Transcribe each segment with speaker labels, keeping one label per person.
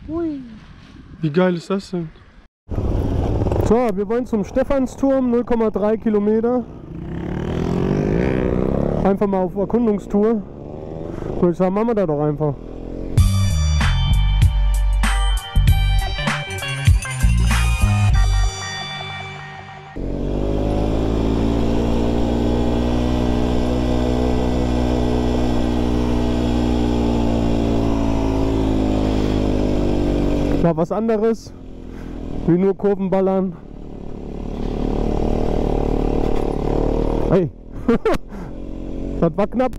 Speaker 1: Hui.
Speaker 2: Wie geil ist das denn? So, wir wollen zum Stephansturm, 0,3 Kilometer. Einfach mal auf Erkundungstour. Würde ich sagen, machen wir da doch einfach. Mal was anderes, wie nur Kurvenballern. Hey, das war knapp.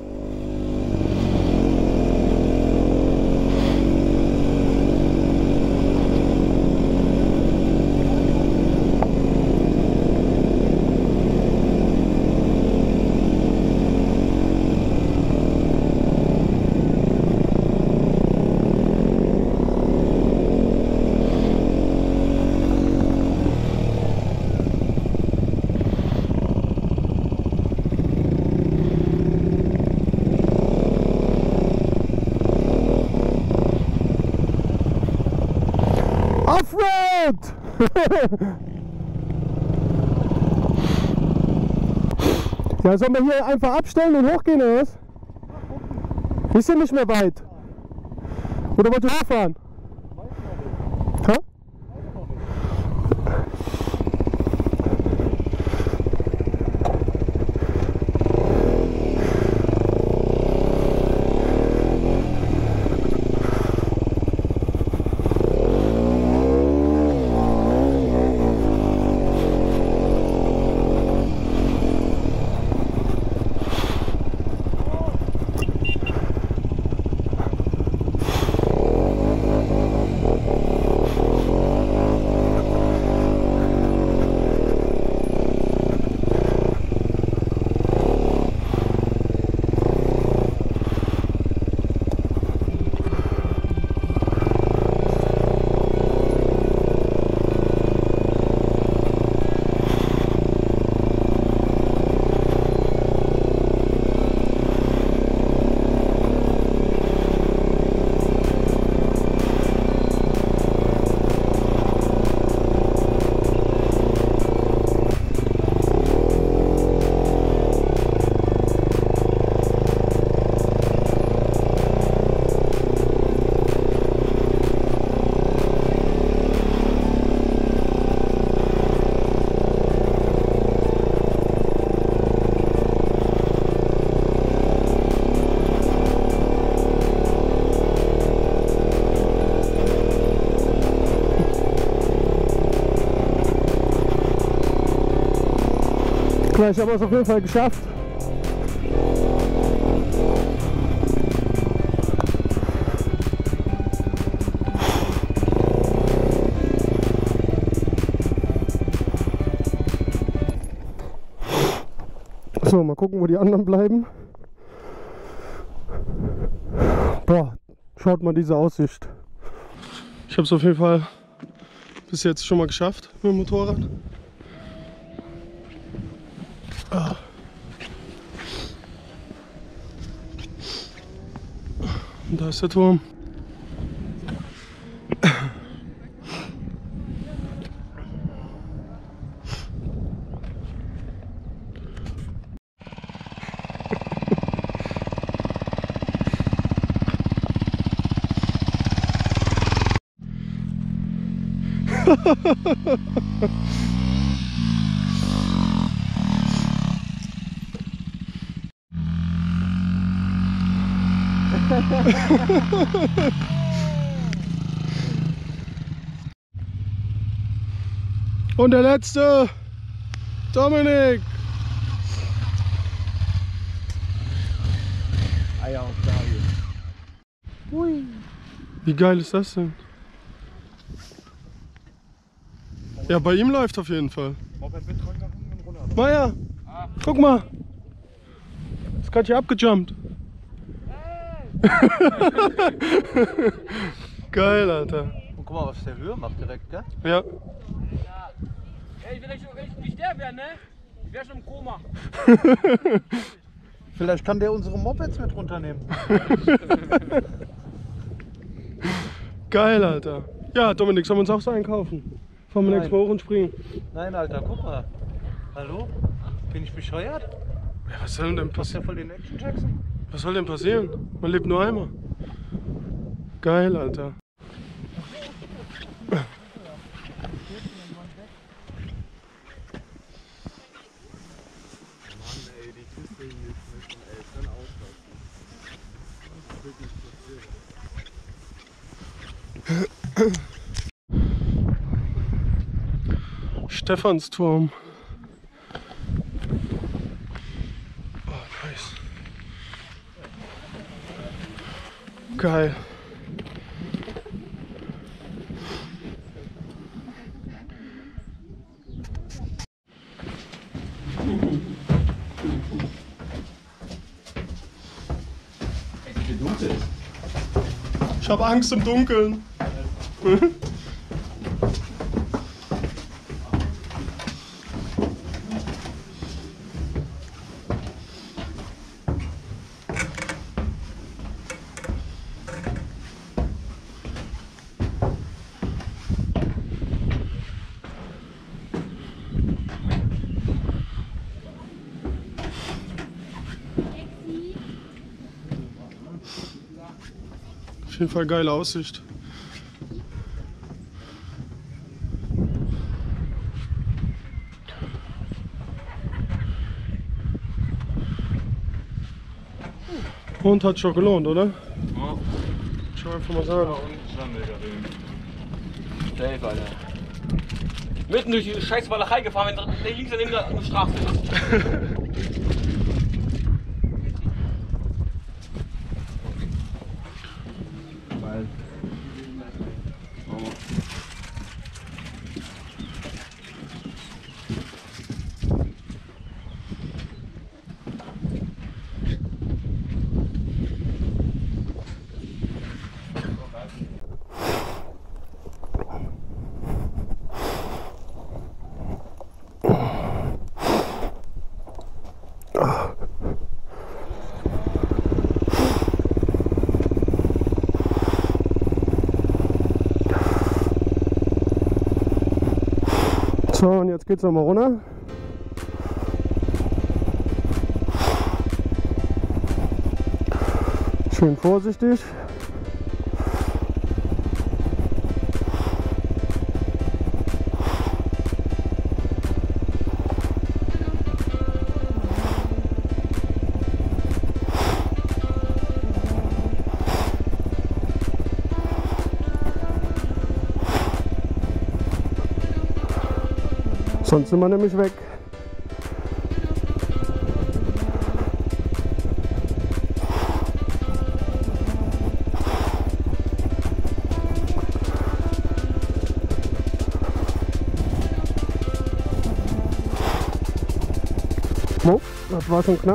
Speaker 2: Offroad! Ja, sollen wir hier einfach abstellen und hochgehen oder was? Ist ja nicht mehr weit. Oder wollt ihr hochfahren? Ha? Ich habe es auf jeden Fall geschafft. So, mal gucken, wo die anderen bleiben. Boah, schaut mal diese Aussicht. Ich habe es auf jeden Fall bis jetzt schon mal geschafft mit dem Motorrad. Ah. Und da ist der Turm. Und der letzte, Dominik.
Speaker 1: Eier auf David. Hui.
Speaker 2: Wie geil ist das denn? Ja, bei ihm läuft auf jeden Fall. Maja, guck mal. Ist gerade hier abgejumpt. Geil, Alter.
Speaker 1: Und guck mal, was der Höhe macht direkt, gell?
Speaker 2: Ja.
Speaker 3: Ey, wenn ich nicht der wäre, ne? Ich wäre schon im Koma.
Speaker 1: Vielleicht kann der unsere Mopeds mit runternehmen.
Speaker 2: Geil, Alter. Ja, Dominik, sollen wir uns auch so einkaufen? Fahren wir nächstes Mal hoch und springen.
Speaker 1: Nein, Alter, guck mal. Hallo? Bin ich bescheuert?
Speaker 2: Ja, was soll denn
Speaker 1: Das ist ja
Speaker 2: passieren?
Speaker 1: voll den Action Jackson.
Speaker 2: Was soll denn passieren? Man lebt nur einmal. Geil, Alter. Stephansturm. Oh, nice. Geil. Ich habe Angst im Dunkeln. Auf jeden Fall geile Aussicht. Und hat schon gelohnt, oder?
Speaker 3: Ja.
Speaker 2: Schau einfach mal sagen.
Speaker 3: Safe, Alter. Mitten durch die scheiß Walachei gefahren, wenn links daneben eine Straße ist.
Speaker 2: So, und jetzt geht's nochmal runter. Schön vorsichtig. Sonst sind wir nämlich weg. Oh, das war schon knapp.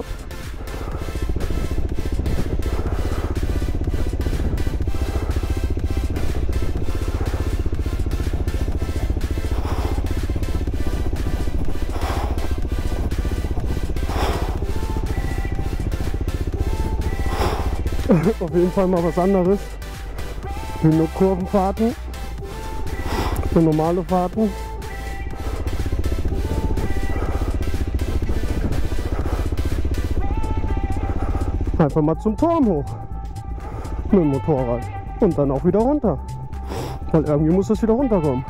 Speaker 2: Auf jeden Fall mal was anderes. Nur Kurvenfahrten, nur normale Fahrten. Einfach mal zum Turm hoch mit dem Motorrad und dann auch wieder runter, weil irgendwie muss es wieder runterkommen.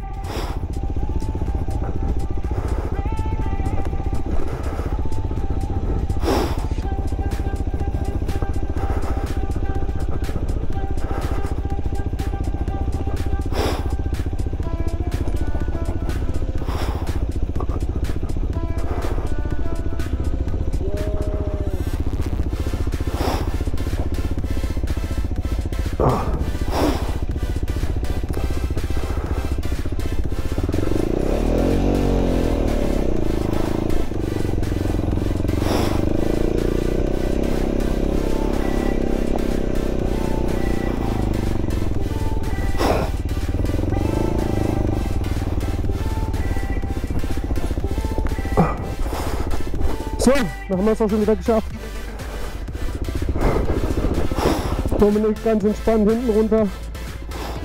Speaker 2: So, dann haben wir es auch schon wieder geschafft. Dominik ganz entspannt hinten runter.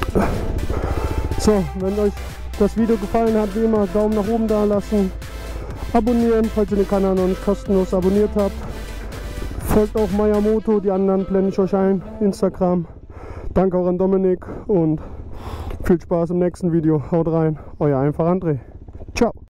Speaker 2: So, wenn euch das Video gefallen hat, wie immer Daumen nach oben da lassen, abonnieren, falls ihr den Kanal noch nicht kostenlos abonniert habt. Folgt auch Mayamoto, die anderen blende ich euch ein, Instagram. Danke auch an Dominik und viel Spaß im nächsten Video. Haut rein, euer Einfach André. Ciao.